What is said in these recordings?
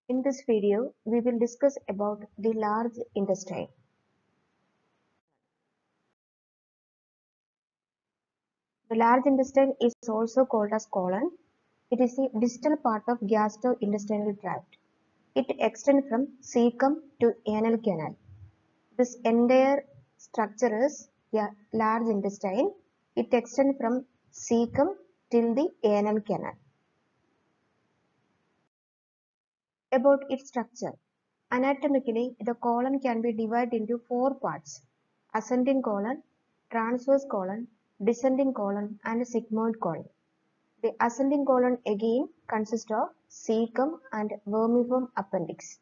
In this video, we will discuss about the large intestine. The large intestine is also called as colon. It is the distal part of gastrointestinal tract. It extends from cecum to anal canal. This entire structure is large intestine. It extends from cecum till the anal canal. About its structure. Anatomically, the colon can be divided into four parts: ascending colon, transverse colon, descending colon, and sigmoid colon. The ascending colon again consists of cecum and vermiform appendix.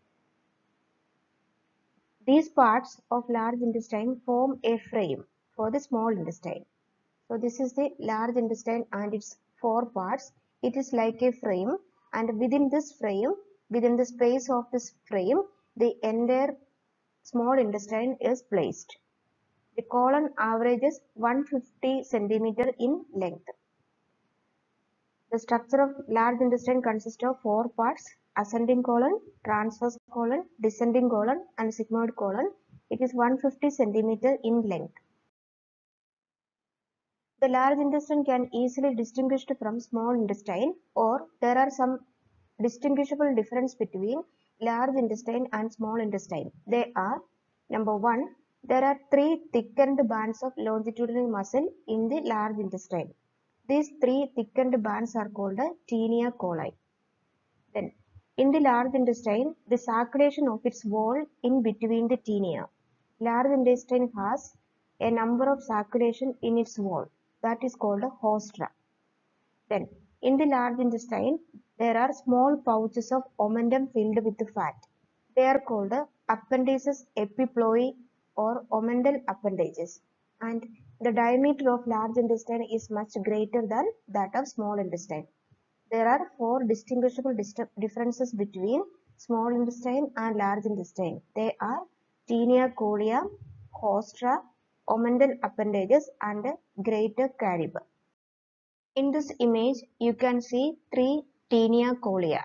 These parts of large intestine form a frame for the small intestine. So this is the large intestine and its four parts. It is like a frame, and within this frame, within the space of this frame, the entire small intestine is placed. The colon averages 150 centimeter in length. The structure of large intestine consists of four parts: ascending colon, transverse colon, descending colon, and sigmoid colon. It is 150 centimeter in length. The large intestine can easily distinguished from small intestine, or there are some distinguishable difference between large intestine and small intestine. They are: number one, there are three thickened bands of longitudinal muscle in the large intestine. These three thickened bands are called tinea coli. Then, in the large intestine, the circulation of its wall in between the tinea. Large intestine has a number of circulation in its wall, that is called a haustra. Then, in the large intestine, there are small pouches of omentum filled with fat. They are called appendices epiploi or omental appendages. And the diameter of large intestine is much greater than that of small intestine. There are four distinguishable differences between small intestine and large intestine. They are tinea colia, haustra, omental appendages, and greater caribe. In this image, you can see three tinea colia.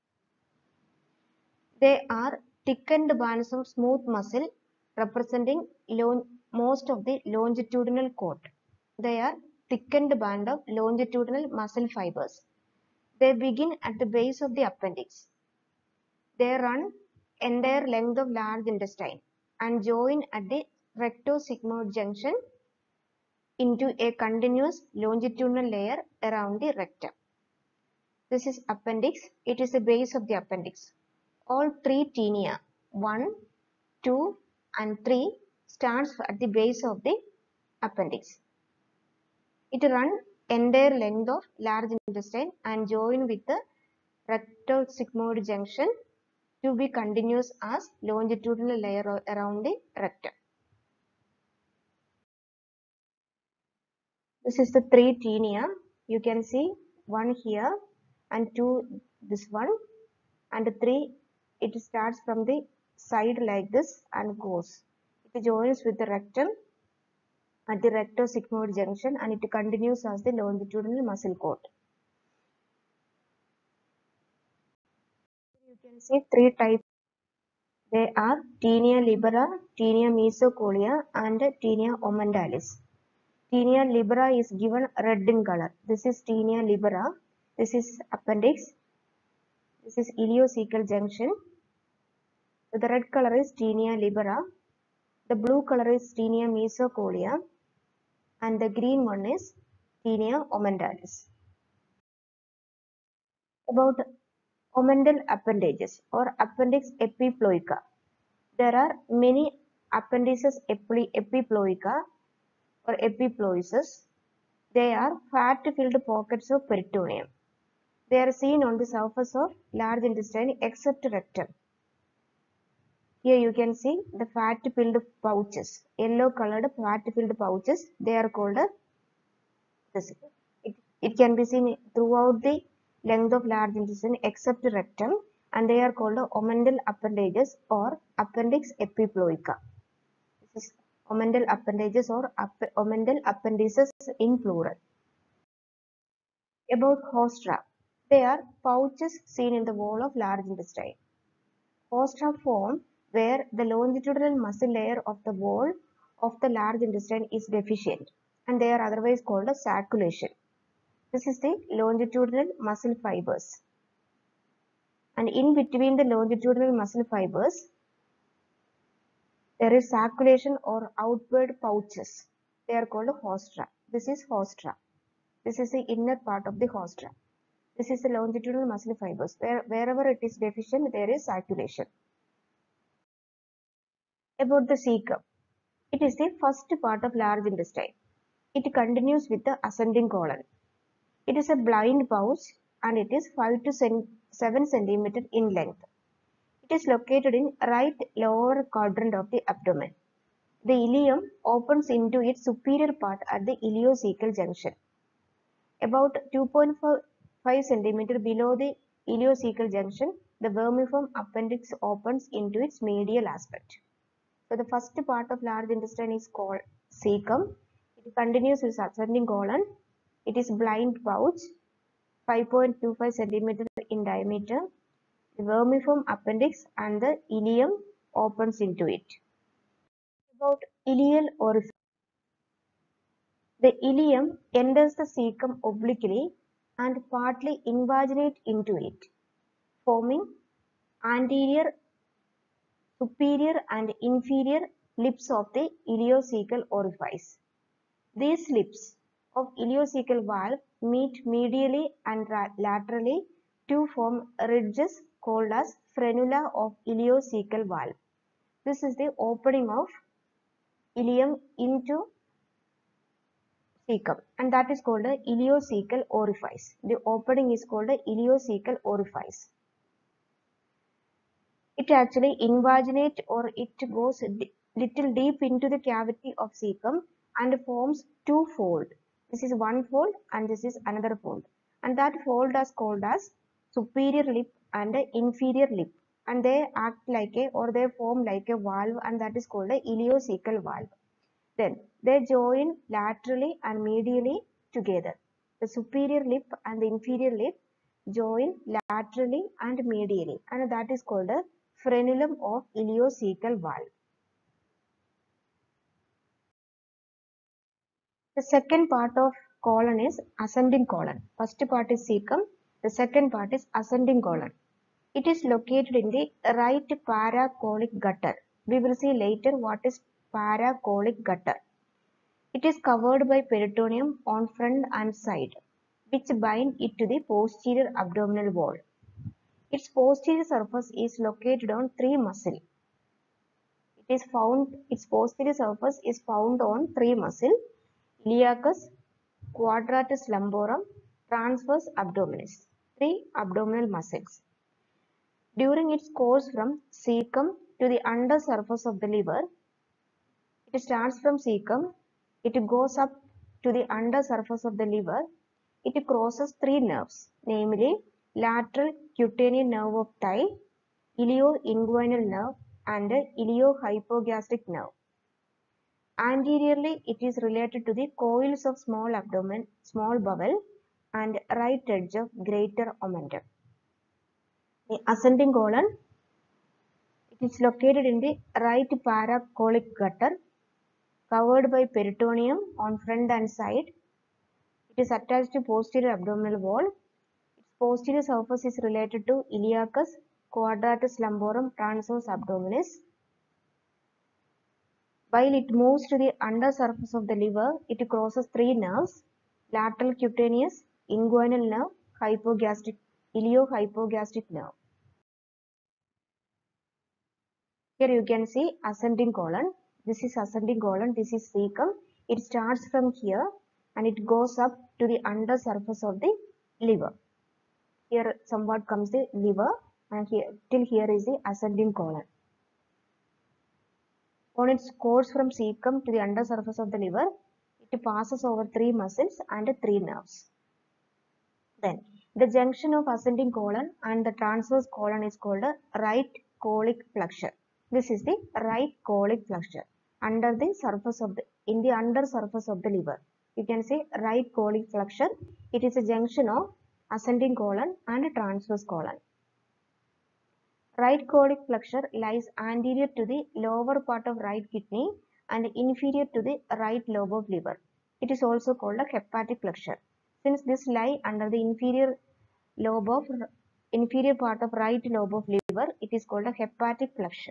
They are thickened bands of smooth muscle representing most of the longitudinal cord. They are thickened band of longitudinal muscle fibers. They begin at the base of the appendix. They run entire length of large intestine and join at the rectosigmoid junction into a continuous longitudinal layer around the rectum. This is appendix. It is the base of the appendix. All three tinea, 1, 2, and 3, stands at the base of the appendix. It runs entire length of large intestine and join with the rectosigmoid junction to be continuous as longitudinal layer around the rectum. This is the three tinea. You can see one here and two this one, and three, it starts from the side like this and goes. It joins with the rectum at the rectosigmoid junction and it continues as the longitudinal muscle cord. You can see three types. They are tinea libera, tinea mesocolia, and tinea omentalis. Tinea libera is given red in color. This is tinea libera. This is appendix. This is ileocecal junction. So the red color is tinea libera. The blue color is tinea mesocolia. And the green one is tinea omentalis. About omental appendages or appendix epiploica. There are many appendices epiploica or epiploices. They are fat-filled pockets of peritoneum. They are seen on the surface of large intestine except rectum. Here you can see the fat-filled pouches, yellow colored fat-filled pouches. They are called this. It can be seen throughout the length of large intestine except rectum, and they are called omental appendages or appendix epiploica. This is omental appendages or omental appendices in plural. About haustra. They are pouches seen in the wall of large intestine. Rostra form where the longitudinal muscle layer of the wall of the large intestine is deficient, and they are otherwise called a sacculation. This is the longitudinal muscle fibers. And in between the longitudinal muscle fibers, there is sacculation or outward pouches. They are called rostra. This is rostra. This is the inner part of the rostra. This is the longitudinal muscle fibers. Wherever it is deficient, there is sacculation. About the cecum. It is the first part of large intestine. It continues with the ascending colon. It is a blind pouch and it is 5 to 7 cm in length. It is located in right lower quadrant of the abdomen. The ileum opens into its superior part at the ileocecal junction. About 2.5 cm below the ileocecal junction, the vermiform appendix opens into its medial aspect. So the first part of large intestine is called cecum. It continues with ascending colon. It is blind pouch, 5.25 cm in diameter. The vermiform appendix and the ileum opens into it. About ileal orifice. The ileum enters the cecum obliquely and partly invaginate into it, forming anterior, superior and inferior lips of the ileocecal orifice. These lips of ileocecal valve meet medially and laterally to form ridges called as frenula of ileocecal valve. This is the opening of ileum into cecum, and that is called the ileocecal orifice. The opening is called the ileocecal orifice. It actually invaginate or it goes little deep into the cavity of cecum and forms two fold. This is one fold and this is another fold, and that fold is called as superior lip and inferior lip, and they act like a or they form like a valve, and that is called a ileocecal valve. Then they join laterally and medially together. The superior lip and the inferior lip join laterally and medially, and that is called a frenulum of ileocecal valve. The second part of colon is ascending colon. First part is cecum. The second part is ascending colon. It is located in the right paracolic gutter. We will see later what is paracolic gutter. It is covered by peritoneum on front and side, which bind it to the posterior abdominal wall. Its posterior surface is located on three muscles. Its posterior surface is found on three muscles: iliacus, quadratus lumborum, transverse abdominis, three abdominal muscles. During its course from cecum to the under surface of the liver, it starts from cecum, it goes up to the under surface of the liver, it crosses three nerves, namely lateral cutaneous nerve of thigh, ilioinguinal nerve, and iliohypogastric nerve. Anteriorly, it is related to the coils of small abdomen, small bowel, and right edge of greater omentum. The ascending colon, it is located in the right paracolic gutter, covered by peritoneum on front and side. It is attached to posterior abdominal wall. Its posterior surface is related to iliacus, quadratus lumborum, transverse abdominis. While it moves to the under surface of the liver, it crosses three nerves: lateral cutaneous, inguinal nerve, iliohypogastric nerve. Here you can see ascending colon. This is ascending colon. This is cecum. It starts from here and it goes up to the under surface of the liver. Here somewhat comes the liver, and here till here is the ascending colon. On its course from cecum to the under surface of the liver, it passes over three muscles and three nerves. Then the junction of ascending colon and the transverse colon is called a right colic flexure. This is the right colic flexure under the surface of in the under surface of the liver. You can say right colic flexure. It is a junction of ascending colon and transverse colon. Right colic flexure lies anterior to the lower part of right kidney and inferior to the right lobe of liver. It is also called a hepatic flexure. Since this lie under the inferior part of right lobe of liver, it is called a hepatic flexure.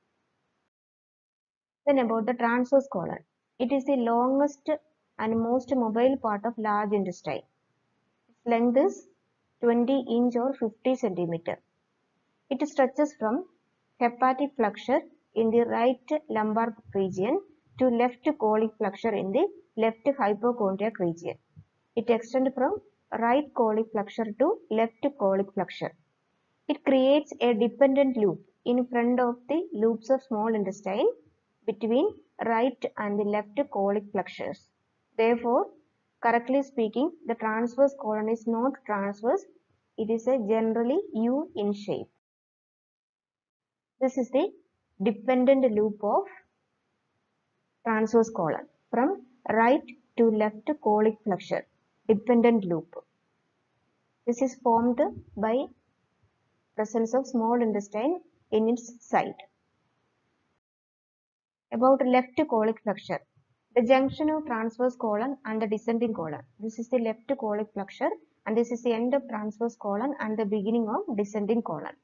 Then about the transverse colon. It is the longest and most mobile part of large intestine. Its length is 20 inch or 50 centimeter. It stretches from hepatic flexure in the right lumbar region to left colic flexure in the left hypochondriac region. It extends from right colic flexure to left colic flexure. It creates a dependent loop in front of the loops of small intestine between right and the left colic flexures. Therefore, correctly speaking, the transverse colon is not transverse. It is a generally U in shape. This is the dependent loop of transverse colon from right to left colic flexure. Dependent loop. This is formed by presence of small intestine in its side. About left colic flexure. The junction of transverse colon and the descending colon. This is the left colic flexure and this is the end of transverse colon and the beginning of descending colon.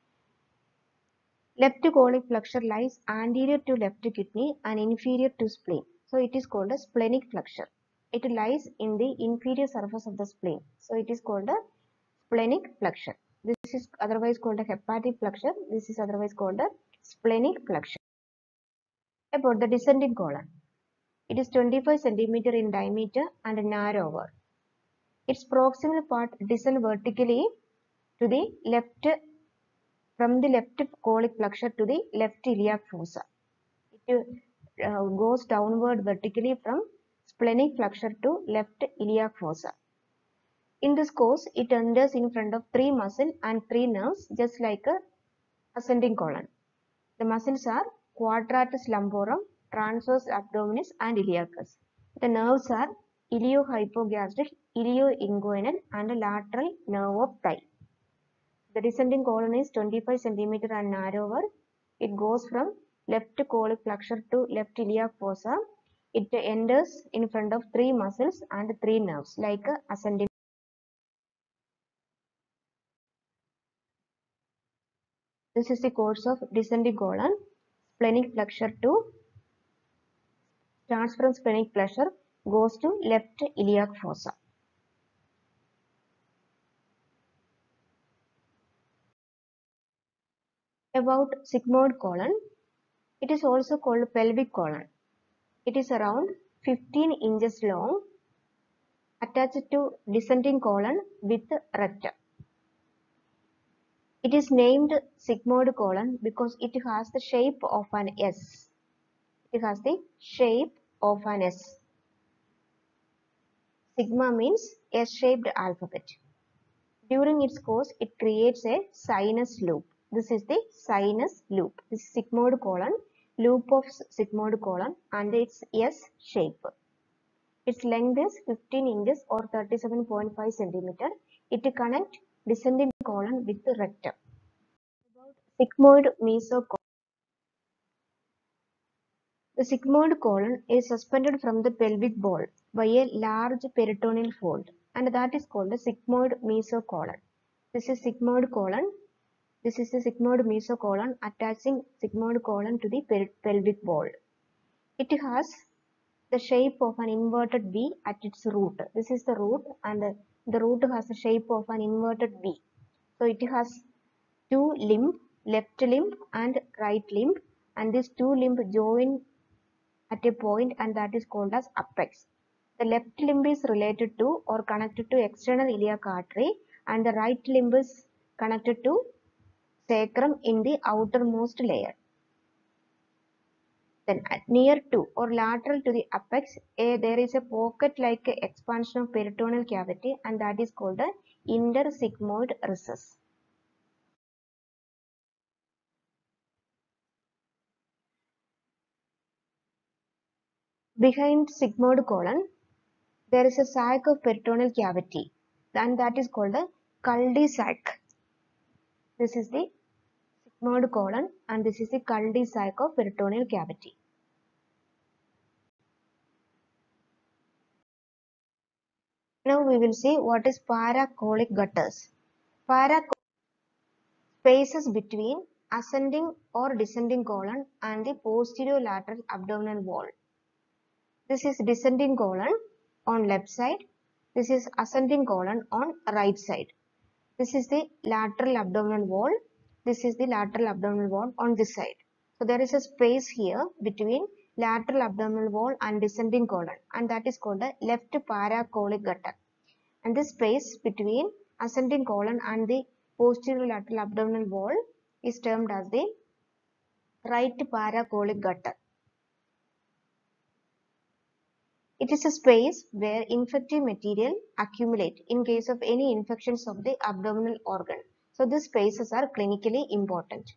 Left colic flexure lies anterior to left kidney and inferior to spleen. So it is called a splenic flexure. It lies in the inferior surface of the spleen. So it is called a splenic flexure. This is otherwise called a hepatic flexure. This is otherwise called a splenic flexure. About the descending colon. It is 25 cm in diameter and narrower. Its proximal part descends vertically to the left from the left colic flexure to the left iliac fossa. It goes downward vertically from splenic flexure to left iliac fossa. In this course, it enters in front of 3 muscles and 3 nerves just like a ascending colon. The muscles are quadratus lumborum, transverse abdominis and iliacus. The nerves are iliohypogastric, ilioinguinal and lateral nerve of thigh. The descending colon is 25 cm and narrower. It goes from left colic flexure to left iliac fossa. It enters in front of 3 muscles and 3 nerves like ascending. This is the course of descending colon. Splenic flexure to starts from splenic flexure, goes to left iliac fossa. About sigmoid colon, it is also called pelvic colon. It is around 15 inches long, attached to descending colon with rectum. It is named sigmoid colon because it has the shape of an S. It has the shape of an S. Sigma means S-shaped alphabet. During its course, it creates a sinus loop. This is the sinus loop. This is sigmoid colon, loop of sigmoid colon and its S shape. Its length is 15 inches or 37.5 centimeter. It connects descending colon with the rectum. About sigmoid mesocolon. The sigmoid colon is suspended from the pelvic ball by a large peritoneal fold and that is called the sigmoid mesocolon. This is sigmoid colon. This is the sigmoid mesocolon attaching sigmoid colon to the pelvic ball. It has the shape of an inverted V at its root. This is the root and the root has the shape of an inverted V. So it has 2 limbs, left limb and right limb, and these 2 limbs join at a point and that is called as apex. The left limb is related to or connected to external iliac artery and the right limb is connected to sacrum in the outermost layer. Then near to or lateral to the apex, there is a pocket-like expansion of peritoneal cavity and that is called the intersigmoid recess. Behind sigmoid colon, there is a sac of peritoneal cavity and that is called a cul-de-sac. This is the sigmoid colon and this is the cul-de-sac of peritoneal cavity. Now we will see what is paracolic gutters. Spaces between ascending or descending colon and the posterior lateral abdominal wall. This is descending colon on left side. This is ascending colon on right side. This is the lateral abdominal wall. This is the lateral abdominal wall on this side. So there is a space here between lateral abdominal wall and descending colon, and that is called the left paracolic gutter. And this space between ascending colon and the posterior lateral abdominal wall is termed as the right paracolic gutter. It is a space where infective material accumulate in case of any infections of the abdominal organ. So these spaces are clinically important.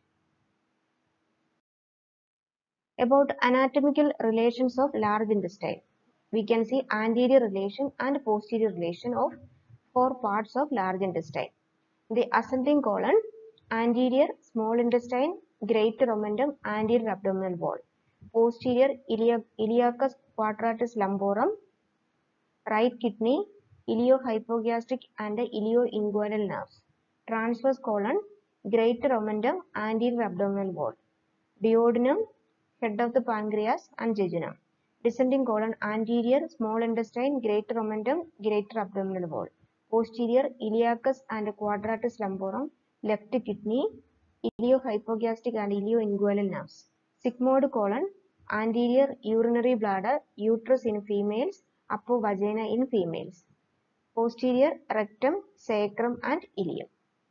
About anatomical relations of large intestine. We can see anterior relation and posterior relation of 4 parts of large intestine. The ascending colon, anterior small intestine, greater omentum, anterior abdominal wall. Posterior iliacus quadratus lumborum, right kidney, iliohypogastric and ilioinguinal nerves. Transverse colon, greater omentum, anterior abdominal wall. Duodenum, head of the pancreas and jejunum. Descending colon, anterior small intestine, greater omentum, greater abdominal wall. Posterior iliacus and quadratus lumborum, left kidney, iliohypogastric and ilioinguinal nerves. Sigmoid colon, anterior urinary bladder, uterus in females, upper vagina in females. Posterior rectum, sacrum and ileum.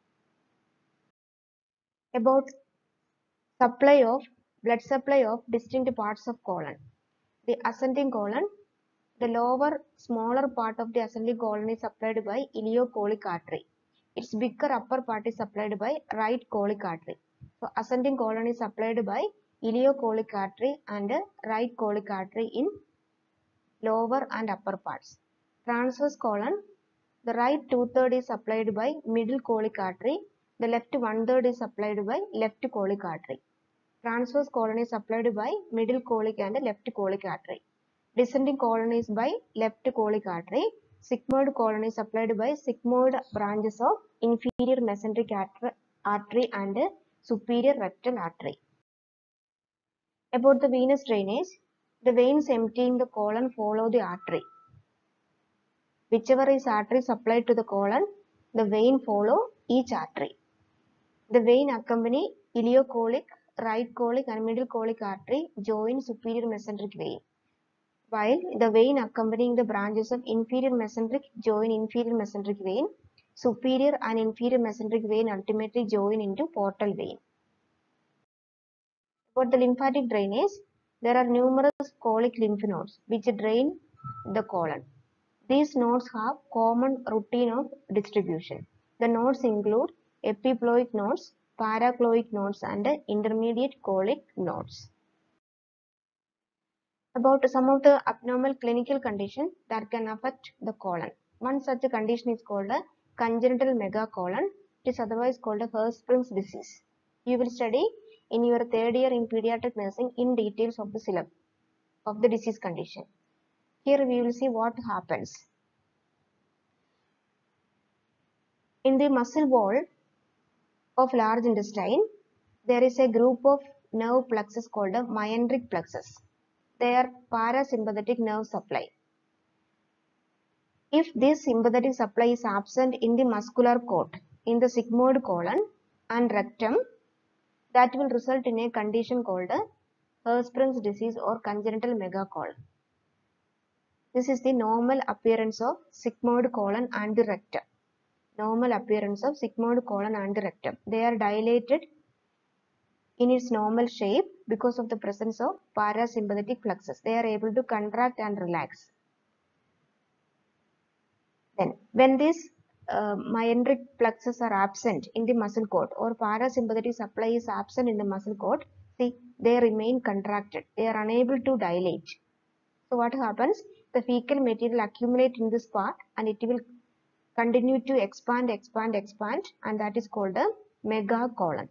About blood supply of distinct parts of colon. The ascending colon, the lower smaller part of the ascending colon is supplied by ileocolic artery. Its bigger upper part is supplied by right colic artery. So ascending colon is supplied by ileocolic artery and right colic artery in lower and upper parts. Transverse colon, the right 2/3 is supplied by middle colic artery, the left 1/3 is supplied by left colic artery. Transverse colon is supplied by middle colic and left colic artery. Descending colon is by left colic artery. Sigmoid colon is supplied by sigmoid branches of inferior mesenteric artery and superior rectal artery. About the venous drainage, the veins emptying the colon follow the artery. Whichever is artery supplied to the colon, the vein follow each artery. The vein accompany ileocolic, right colic and middle colic artery join superior mesenteric vein, while the vein accompanying the branches of inferior mesenteric join inferior mesenteric vein, superior and inferior mesenteric vein ultimately join into portal vein. For the lymphatic drainage, there are numerous colic lymph nodes which drain the colon. These nodes have common routine of distribution. The nodes include epiploic nodes, paracloic nodes and intermediate colic nodes. About some of the abnormal clinical conditions that can affect the colon. One such condition is called a congenital megacolon. It is otherwise called a Hirschsprung's disease. You will study in your 3rd year in pediatric nursing in details of the syllabus of the disease condition. Here we will see what happens. In the muscle wall of large intestine, there is a group of nerve plexus called a myendric plexus. They are parasympathetic nerve supply. If this sympathetic supply is absent in the muscular cord, in the sigmoid colon and rectum, that will result in a condition called a Hirschsprung's disease or congenital megacolon. This is the normal appearance of sigmoid colon and the rectum. Normal appearance of sigmoid colon and the rectum. They are dilated in its normal shape because of the presence of parasympathetic plexus. They are able to contract and relax. Then, when these myendric plexus are absent in the muscle cord or parasympathetic supply is absent in the muscle cord, see, they remain contracted. They are unable to dilate. So what happens? The fecal material accumulate in this part and it will continue to expand, and that is called a megacolon.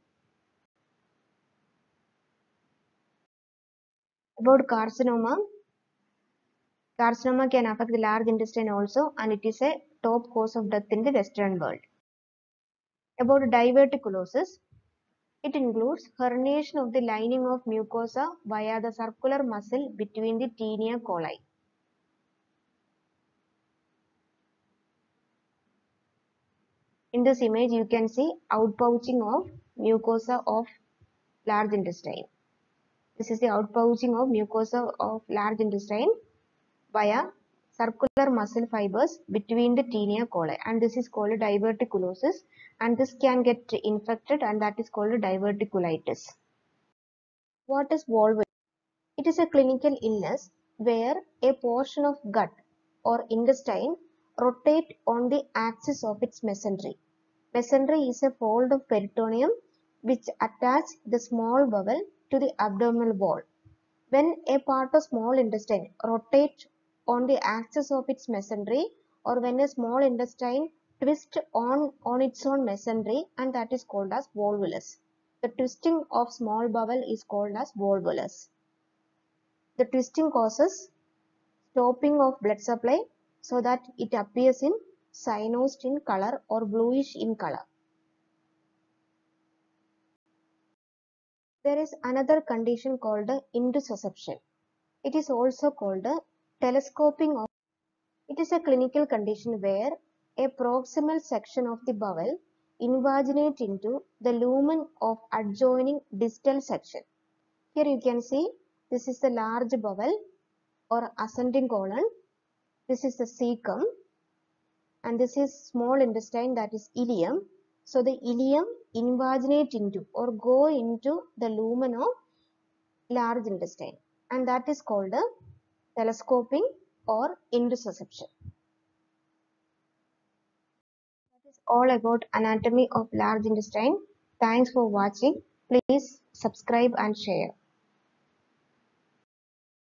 About carcinoma, carcinoma can affect the large intestine also, and it is a top cause of death in the Western world. About diverticulosis, it includes herniation of the lining of mucosa via the circular muscle between the tinea coli. In this image, you can see outpouching of mucosa of large intestine. This is the outpouching of mucosa of large intestine via circular muscle fibers between the tinea coli, and this is called diverticulosis, and this can get infected, and that is called diverticulitis. What is volvulus? It is a clinical illness where a portion of gut or intestine rotates on the axis of its mesentery. Mesentery is a fold of peritoneum which attaches the small bowel to the abdominal wall. When a part of small intestine rotates on the axis of its mesentery, or when a small intestine twists on its own mesentery, and that is called as volvulus. The twisting of small bowel is called as volvulus. The twisting causes stopping of blood supply so that it appears in cyanosed in color or bluish in color. There is another condition called intussusception. It is also called telescoping of. It is a clinical condition where a proximal section of the bowel invaginates into the lumen of adjoining distal section. Here you can see this is the large bowel or ascending colon. This is the cecum, and this is small intestine, that is ileum. So the ileum invaginate into or go into the lumen of large intestine, and that is called a telescoping or intussusception. That is all about anatomy of large intestine. Thanks for watching. Please subscribe and share.